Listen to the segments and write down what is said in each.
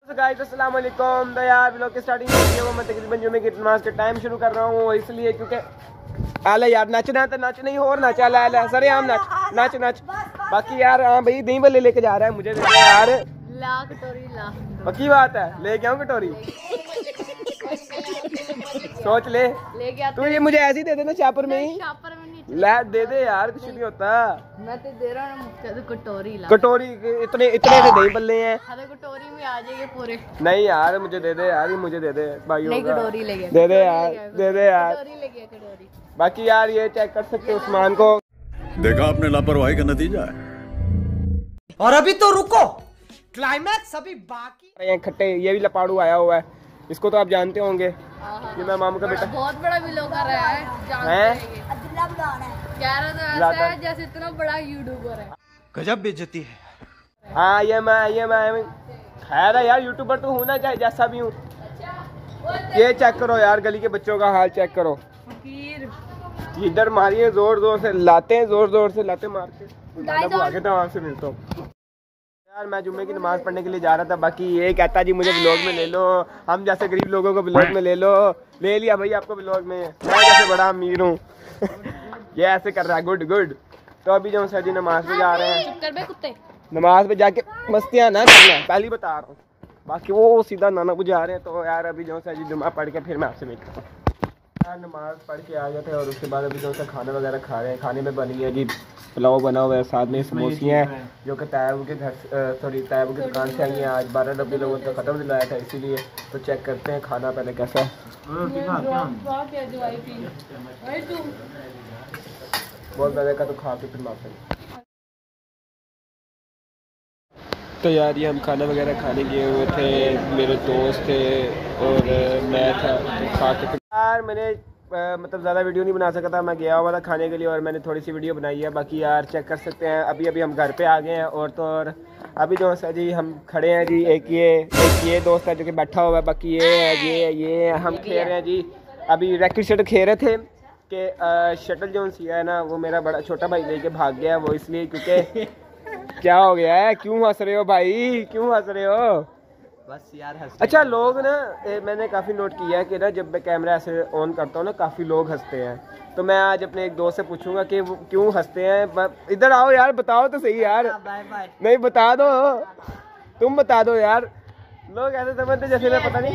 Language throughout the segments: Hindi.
गाइस अस्सलाम वालेकुम। तो यार व्लॉग की स्टार्टिंग होती है वो मैं तकरीबन जुमे की नमाज के टाइम शुरू कर रहा हूँ, इसलिए क्योंकि आला यार नचना तो नच नहीं और नच आला सरे आम नच नच। बाकी यार हाँ भाई दही बल्ले लेके जा रहा है मुझे यार, ला कटोरी ला, पक्की बात है लेके आऊँ कटोरी। सोच ले तू, ये मुझे ऐसे ही दे देना शापर में ही, ला दे दे यार, कुछ नहीं होता। मैं तो दे रहा हूँ कटोरी ला, कटोरी इतने इतने से दही बल्ले हैं, कटोरी में आ जाएंगे पूरे। नहीं यार मुझे दे दे यार, ये मुझे दे दे भाई, नहीं कटोरी ले गया, दे दे यार दे दे यार। कटोरी ले गया कटोरी। बाकी यार ये चेक कर सकते हो उस्मान को, देखा आपने लापरवाही का नतीजा है। और अभी तो रुको, क्लाइमैक्स अभी बाकी। ये खट्टे ये भी लपाड़ू आया हुआ है, इसको तो आप जानते होंगे, ये मैं मामू का बेटा। बहुत बड़ा व्लॉगर है, कह रहा तो ऐसा है जैसे इतना बड़ा यूट्यूबर है। गजब बेइज्जती है। हाँ ये मैं खैर है यार, यूट्यूबर तो हूँ ना चाहे जैसा भी हूँ। ये चेक करो यार, गली के बच्चों का हाल चेक करो, इधर मारिए जोर जोर से लाते हैं, जोर जोर से लाते मार के आगे तो वहाँ से मिलता हूँ। यार मैं जुम्मे की नमाज पढ़ने के लिए जा रहा था, बाकी ये कहता जी मुझे व्लॉग में ले लो, हम जैसे गरीब लोगों को व्लॉग में ले लो, ले लिया भाई आपको व्लॉग में, मैं जैसे बड़ा अमीर हूँ। ये ऐसे कर रहा है, गुड गुड। तो अभी जो सर जी नमाज पे जा रहे हैं, कुत्ते नमाज पे जाके मस्तियाँ ना करना, पहले बता रहा हूँ। बाकी वो सीधा नाना को जा रहे हैं, तो यार अभी जो सर जी जुम्मा पढ़ के फिर मैं आपसे मिलता हूँ। यार नमाज पढ़ के आ गए थे और उसके बाद अभी जो सा खाना वगैरह खा रहे हैं। खाने में बनी है जी पुलाव बना हुआ है, साथ में समोसियाँ हैं जो कि तैयब के घर तैयब की दुकान से आई हैं। आज 12 डब्बे लोगों ने ख़त्म दिलाया था, इसीलिए तो चेक करते हैं खाना पहले कैसा है। बहुत ज़्यादा का तो खा के फिर माफ। तो यार ये हम खाना वगैरह खाने गए हुए थे, मेरे दोस्त थे और मैं था, तो खा के यार मैंने मतलब ज़्यादा वीडियो नहीं बना सका था, मैं गया हुआ था खाने के लिए और मैंने थोड़ी सी वीडियो बनाई है। बाकी यार चेक कर सकते हैं, अभी अभी हम घर पे आ गए हैं और तो और अभी जो है जी हम खड़े हैं जी, एक ये दोस्त है जो कि बैठा हुआ है, बाकी ये हम खेल रहे हैं जी। अभी रैकेट शटल खेल रहे थे कि शटल जो है ना वो मेरा बड़ा छोटा भाई लेके भाग गया है, वो इसलिए क्योंकि क्या हो गया है, क्यों हंस रहे हो भाई, क्यों हंस रहे हो? बस यार अच्छा लोग ना मैंने काफ़ी नोट किया है कि ना जब मैं कैमरा ऐसे ऑन करता हूँ ना काफ़ी लोग हंसते हैं। तो मैं आज अपने एक दोस्त से पूछूंगा कि वो क्यों हंसते हैं। इधर आओ यार, बताओ तो सही यार। Bye bye. नहीं बता दो, तुम बता दो यार, लोग ऐसे समझते जैसे मैं पता नहीं।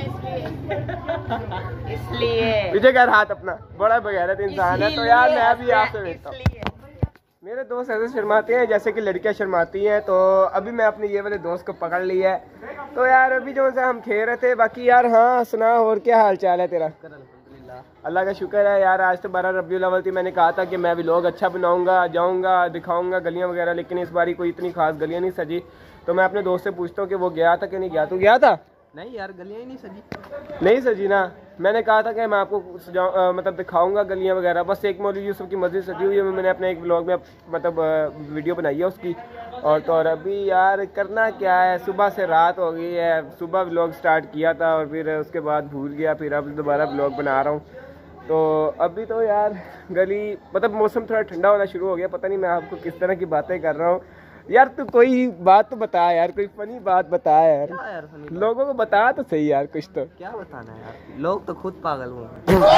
इसलिए पीछे कर हाथ अपना, बड़ा बगैरत इंसान है। तो यार मैं भी आपसे देखता हूँ, मेरे दोस्त ऐसे शर्माते हैं जैसे कि लड़कियां शर्माती हैं। तो अभी मैं अपने ये वाले दोस्त को पकड़ लिया है। तो यार अभी जो है हम खेल रहे थे। बाकी यार हाँ सुना, और क्या हाल चाल है तेरा? अल्लाह का शुक्र है यार, आज तो 12 रबीउल अव्वल थी। मैंने कहा था कि मैं भी लोग अच्छा बनाऊंगा, जाऊंगा दिखाऊंगा गलियां वगैरह, लेकिन इस बारी कोई इतनी खास गलियां नहीं सजी। तो मैं अपने दोस्त से पूछता हूँ कि वो गया था कि नहीं गया। तू गया था? नहीं यार गलियां ही नहीं सजी ना। मैंने कहा था कि मैं आपको मतलब दिखाऊंगा गलियां वगैरह। बस एक मौलवी यूसुफ की मस्जिद सजी हुई है, मैंने अपने एक व्लॉग में मतलब वीडियो बनाई है उसकी। और अभी यार करना क्या है, सुबह से रात हो गई है, सुबह व्लॉग स्टार्ट किया था और फिर उसके बाद भूल गया, फिर अब दोबारा व्लॉग बना रहा हूँ। तो अभी तो यार गली मतलब मौसम थोड़ा ठंडा होना शुरू हो गया, पता नहीं मैं आपको किस तरह की बातें कर रहा हूँ। यार तू कोई बात तो बता यार, कोई फनी बात बता यार, लोगों को बता तो सही यार कुछ तो। क्या बताना है यार, लोग तो खुद पागल हुए।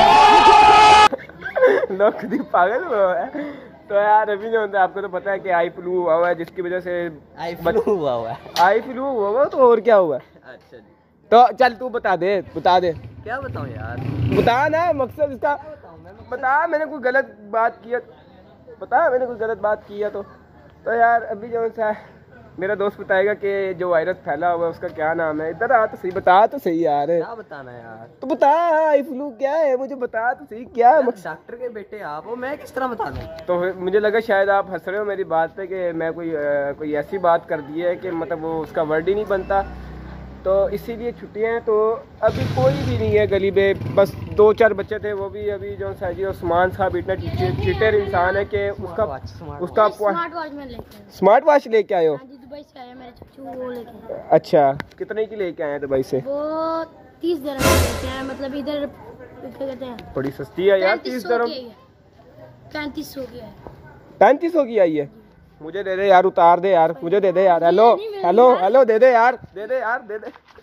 लोग खुद ही पागल हुए हैं। तो यार अभी जो होता है आपको तो पता है कि आई फ्लू हुआ है, जिसकी वजह से आई फ्लू हुआ तो और क्या हुआ? अच्छा जी। तो चल तू बता दे क्या बताऊं यार, बता ना मकसद इसका बता। मैंने कोई गलत बात किया तो यार अभी जो है मेरा दोस्त बताएगा कि जो वायरस फैला हुआ है उसका क्या नाम है। इधर आ तो सही, बता तो सही यार। क्या बताना है यार, तो बता आई फ्लू क्या है, मुझे बता तो सही क्या है। डॉक्टर के बेटे आप हो, मैं किस तरह बता दूं? तो मुझे लगा शायद आप हंस रहे हो मेरी बात पे कि मैं कोई ऐसी बात कर दी है कि मतलब वो उसका वर्ड ही नहीं बनता। तो इसीलिए छुट्टियां हैं, तो अभी कोई भी नहीं है गली में, बस 2-4 बच्चे थे, वो भी अभी जो है जी उस्मान साहब इतना चीटर इंसान है कि उसका स्मार्ट वॉच लेके आए हो। दुबई से आया मेरे चच्चू, वो लेके। अच्छा कितने की लेके आए हैं दुबई से? वो 30 दिरहम लेके आए, मतलब इधर क्या कहते हैं, बड़ी सस्ती है यार 30 दिरहम। 3500 की है। 3500 की आई है? मुझे दे दे यार, उतार दे यार, मुझे दे दे यार। हेलो दे दे यार, दे दे।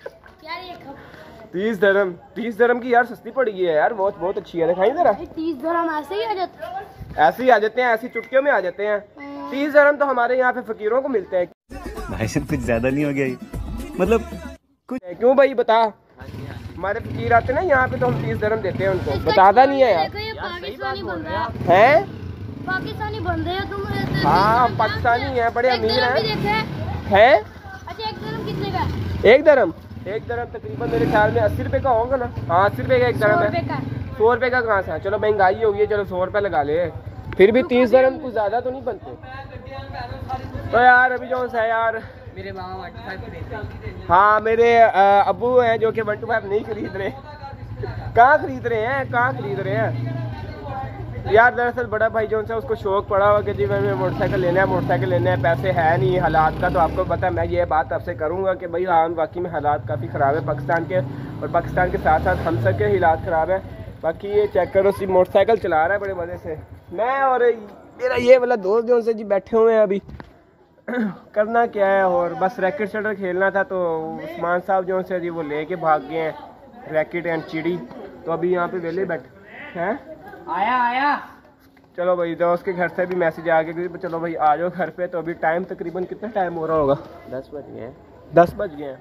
यार ये कप 30 dirham की यार सस्ती पड़ गई है यार, बहुत बहुत अच्छी है। दिखाई जरा, 30 dirham ऐसे ही आ जाते हैं। ऐसे ही आ जाते हैं, ऐसी चुटकियों में आ जाते हैं। 30 dirham तो हमारे यहाँ पे फकीरों को मिलते हैं। भाई साहब कुछ ज्यादा नहीं हो गया ये? मतलब कुछ क्यों भाई बता, हमारे फकीर आते हैं ना यहाँ पे तो हम 30 dirham देते हैं उनको, बताता नहीं है यार। देखो ये पाकिस्तानी बंदा हैं? पाकिस्तानी बंदे हैं तुम। हाँ पाकिस्तानी है, बड़े अमीर हैं। हैं? अच्छा 1 dirham कितने का है? 1 dirham तकरीबन मेरे ख्याल में 80 रुपए का होगा ना। हाँ 80 रुपए का 1 dirham है। 100 रुपए का कहाँ से? चलो महंगाई होगी है, चलो 100 रुपए लगा ले, फिर भी 30 dirham कुछ ज्यादा तो नहीं बनते। तो यार अभी जो है यार मेरे मामा 125 खरीदते हैं। हाँ मेरे अब्बू हैं जो कि 125 नहीं खरीद रहे। कहाँ खरीद रहे हैं, कहाँ खरीद रहे हैं यार? दरअसल बड़ा भाई जो है उसको शौक पड़ा हुआ कि जी मैं मोटरसाइकिल लेना है, मोटरसाइकिल लेना है, पैसे है नहीं हालात का। तो आपको पता है मैं ये बात आपसे करूँगा कि भाई हाँ वाकई में हालात काफ़ी ख़राब है पाकिस्तान के, और पाकिस्तान के साथ साथ हम सब के हालात ख़राब है। बाकी ये चेक करो, सी मोटरसाइकिल चला रहा है बड़े मज़े से। मैं और मेरा ये वाला दोस्त जो से जी बैठे हुए हैं अभी। करना क्या है, और बस रैकेट शटर खेलना था तो उस्मान साहब जो से जी वो लेके भाग गए हैं, रैकेट एंड चिड़ी। तो अभी यहाँ पे वेले बैठे हैं। आया चलो भाई दोस्त के घर से भी मैसेज आ गया कि चलो भाई आ जाओ घर पे। तो अभी टाइम तकरीबन कितना टाइम हो रहा होगा? 10 बज गए हैं। 10 बज गए हैं।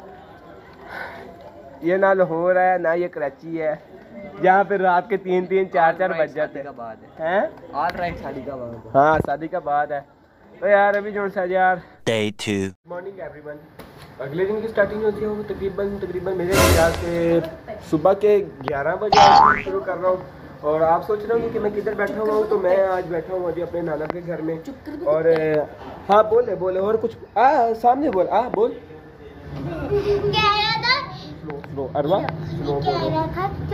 ये ना लाहौर है ना ये कराची है जहाँ पे रात के 3-3 4-4 बज जाते हैं। ऑल राइट शादी का बाद। हाँ शादी का बाद है। तो यार अभी जो सा यार Day 2 मॉर्निंग एवरीवन, अगले दिन की स्टार्टिंग होती है वो तकरीबन मेरे ख्याल से सुबह के 11 बजे शुरू कर रहा हूँ। और आप सोच रहे होंगे कि मैं किधर बैठा हुआ हूँ, तो मैं आज बैठा हूँ अभी अपने नाना के घर में। और हाँ बोले और कुछ सामने बोल बोल स्लो अरवा स्लो बोलो।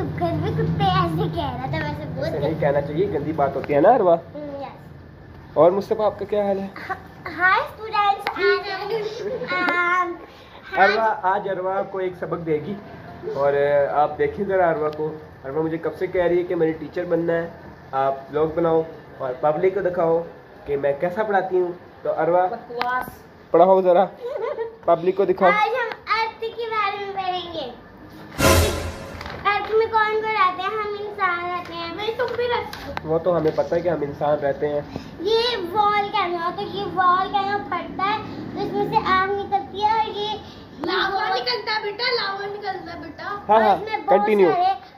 ऐसे नहीं कहना चाहिए, गंदी बात होती है ना अरवा। और मुस्तफा आपका क्या हाल है? हाय स्टूडेंट्स, अरवा आज अरवा आपको एक सबक देगी और आप देखें जरा अरवा को। अरवा मुझे कब से कह रही है कि मेरी टीचर बनना है, आप ब्लॉग बनाओ और पब्लिक को दिखाओ कि मैं कैसा पढ़ाती हूँ। तो अरवा पढ़ाओ जरा, पब्लिक को दिखाओ। आज हम अर्थ के बारे में पढ़ेंगे। अर्थ में कौन कौन रहते हैं? हम इंसान रहते हैं। भाई तुम भी रहते। वो तो हमें पता है कि हम इंसान रहते हैं। ये वॉल कैनो होता है, ये वॉल कैनो फटता है तो इसमें से आग निकलती है और ये लावा निकलता है बेटा, लावा निकलता है बेटा। हाँ कंटिन्यू।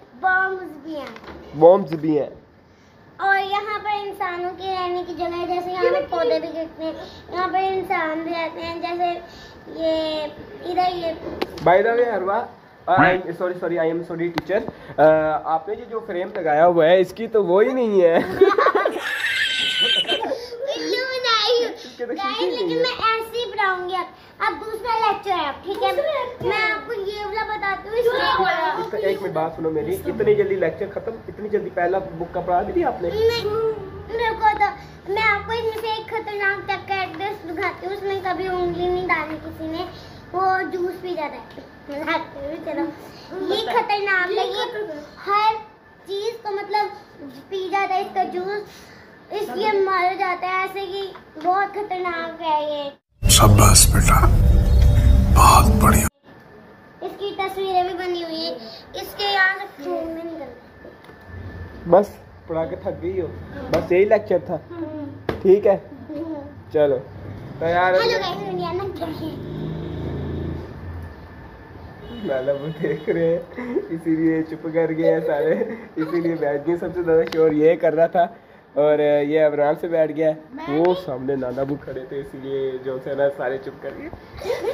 बॉम्ब्स भी हैं और यहाँ पर इंसानों के रहने की जगह है, जैसे यहाँ पे पौधे भी गिरते हैं, यहाँ पर इंसान भी रहते हैं। जैसे ये इधर ये बाय द वे अरवा sorry I am sorry teacher, आपने जो फ्रेम लगाया हुआ है इसकी तो वो ही नहीं है। लेकिन मैं ऐसे ही पढ़ाऊंगी। अब दूसरा लेक्चर है, ठीक है? मैं आपको ये वाला बताती हूँ। एक मिनट बात सुनो मेरी, इतनी जल्दी लेक्चर खत्म, इतनी जल्दी पहला बुक का पढ़ा दी आपने? देखो तो मैं आपको इसमें से एक खतरनाक तक का एड्रेस दिखाती हूँ। उसमें कभी उंगली नहीं डाली किसी ने, वो जूस पी जाता है। चलो ये खतरनाक है, ये हर चीज को मतलब पी जाता है इसका जूस, इसलिए मर जाता है। ऐसे कि बहुत खतरनाक है ये। शाबाश बेटा, बहुत बढ़िया। इसकी तस्वीरें भी बनी हुई है। इसके यहाँ से खून नहीं निकलता। बस पढ़ा के थक गई हो? बस यही लेक्चर था, ठीक है चलो। तो यार हेलो गाइस, इंडिया में कैसे नाना वो देख रहे हैं इसीलिए चुप कर गए हैं सारे, इसीलिए बैठ गए। सबसे ज्यादा शोर ये कर रहा था और ये आराम से बैठ गया। वो सामने नाना बू खड़े थे इसीलिए जो से ना सारे चुप कर गए।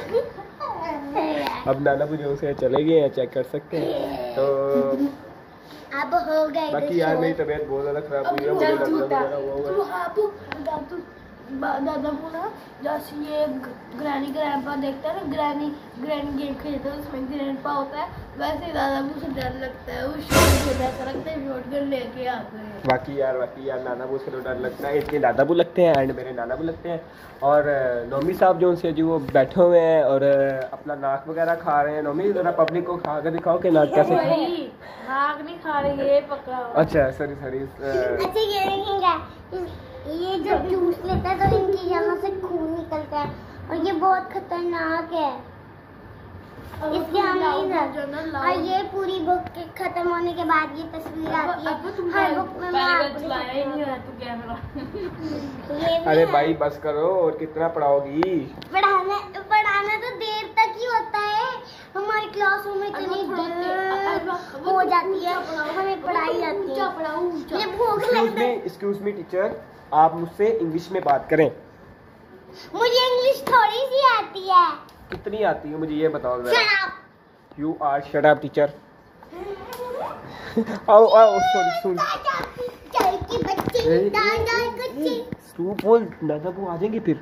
अब नाना बू जो से चले गए हैं, चेक कर सकते हैं। तो अब हो गए बाकी यार मेरी तबीयत बहुत ज्यादा खराब हुई है, मुझे लगता है दादा को ना जैसे ये ग्रैनी ग्रैंडपा देखता है ना, ग्रैनी गेम खेलते हैं उसमें ग्रैंडपा होता है, वैसे दादा को से डर लगता है। उस ऐसा लगता है शॉट गन लेके आते हैं। बाकी यार नाना बू से तो डर लगता है, इनके दादा बू लगते हैं एंड मेरे नाना बू लगते हैं। और नोमी साहब जो उनसे जो वो बैठे हुए हैं और अपना नाक वगैरह खा रहे हैं। नोमी जरा पब्लिक को खा कर दिखाओ कि नाक कैसे नाक नहीं खा रही है, पकड़ा। अच्छा सॉरी अच्छा ये देखेंगे, ये जब जूस लेता है तो इनकी यहाँ से खून निकलता है और ये बहुत खतरनाक है। इसके हम इंग्लिश है और ये पूरी बुक के खत्म होने के बाद ये तस्वीर आती है हर बुक में। मैं आपको ये अरे भाई बस करो, और कितना पढ़ाओगी? पढ़ाना तो देर तक ही होता है। हमारी क्लासों में इतनी देर हो जाती है, हमें पढ़ाई जाती है। ये भूख लगती है। एक्सक्यूज मी टीचर, आप मुझसे इंग्लिश में बात करें। मुझे इंग्लिश थोड़ी सी आती है। कितनी आती है मुझे ये बताओ Shut जरा। up. You are shut up teacher. आओ आओ सुन चल की बच्ची डाल डाल कच्ची। तू बोल, नाना बू आ जाएंगे फिर।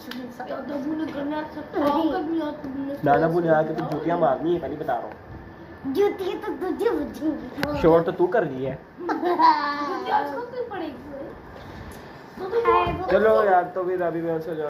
नाना बू ने आके तो जूतियां मारनी है, पहले बता रहा हूँ। जूती तो तुझे बुझेंगी। शोर तो तू कर रही है। चलो यार, तो फिर अभी मैं उससे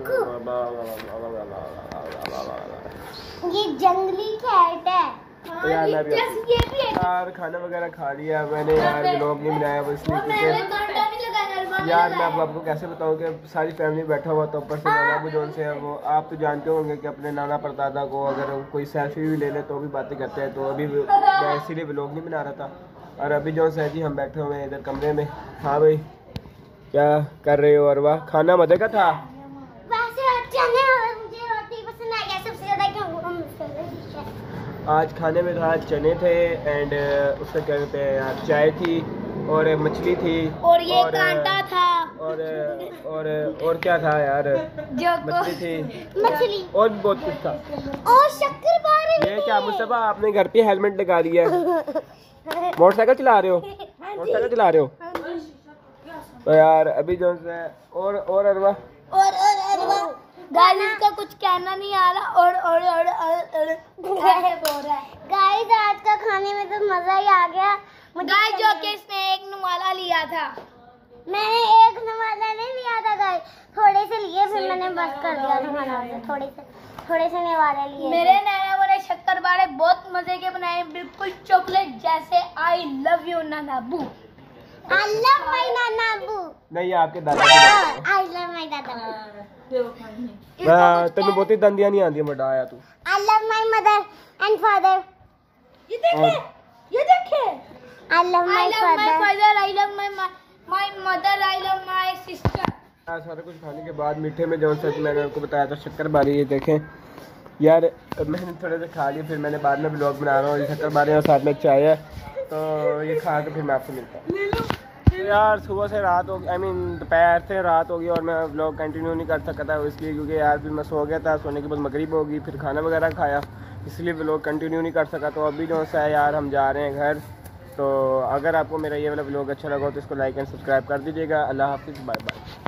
ये जंगली कैट है। तो यार मैं भी यार खाना वगैरह खा लिया मैंने यार, व्लॉग नहीं बनाया बस इसलिए क्योंकि यार मैं आपको कैसे बताऊं कि सारी फैमिली बैठा हुआ तो ऊपर से नाना अबू जोन से है वो, आप तो जानते होंगे कि अपने नाना परदादा को अगर कोई सेल्फी भी ले ले तो भी बातें करते हैं, तो अभी मैं इसीलिए व्लॉग नहीं बना रहा था। और अभी जो है जी हम बैठे हुए हैं इधर कमरे में। हाँ भाई क्या कर रहे हो अरवा? खाना मजे का था? वैसे अच्छा नहीं, मुझे रोटी पसंद आ गया सबसे ज्यादा क्यों आज खाने में था चने थे एंड उसका क्या कहते हैं यार, चाय थी और मछली थी और ये कांटा था और क्या था यार, जो मछली थी मछली और भी बहुत कुछ था। और शक्कर ये क्या मुस्तफा आपने घर पे हेलमेट लगा दिया है? मोटरसाइकिल चला रहे हो? मोटरसाइकिल चला रहे हो? तो यार अभी जो है और अरवा और गाइस इसका कुछ कहना नहीं आ रहा और कैसे बोल रहा है। गाइस आज का खाने में तो मजा ही आ गया। गाइस जो कि इसने एक नवाला लिया था, मैंने एक नवाला नहीं लिया था गाइस, थोड़े से लिए फिर मैंने बस कर दिया नवाला से, थोड़े से नवाले लिए। मेरे नैना वाले शक्कर बारे बहुत मजे के बनाए, बिल्कुल चॉकलेट जैसे। आई लव यू नाना बू। I love my नाना बू। नहीं आपके दादा I love my दादा बू। तेन बहुती दंदियां नहीं आंदी बड़ा आया तू। I love my mother and father। ये देखे I love my father, I love my mother, I love my sister। सारा कुछ खाने के बाद मीठे में जो सच मैंने आपको बताया था शक्करबारी, ये देखें यार मैंने थोड़े से खा लिया, फिर मैंने बाद में ब्लॉग बना रहा हूँ। ये शक्करबारी और साथ में चाय है, तो ये खा के फिर मैं आपसे मिलता हूँ। तो यार सुबह से रात हो गई, आई मीन दोपहर से रात होगी और मैं व्लॉग कंटिन्यू नहीं कर सका था इसलिए क्योंकि यार फिर मैं सो गया था, सोने के बाद मगरिब होगी, फिर खाना वगैरह खाया, इसलिए व्लॉग कंटिन्यू नहीं कर सका। तो अभी जो है यार हम जा रहे हैं घर। तो अगर आपको मेरा ये वाला व्लॉग अच्छा लगा हो तो इसको लाइक एंड सब्सक्राइब कर दीजिएगा। अल्लाह हाफिज़, बाय बाय।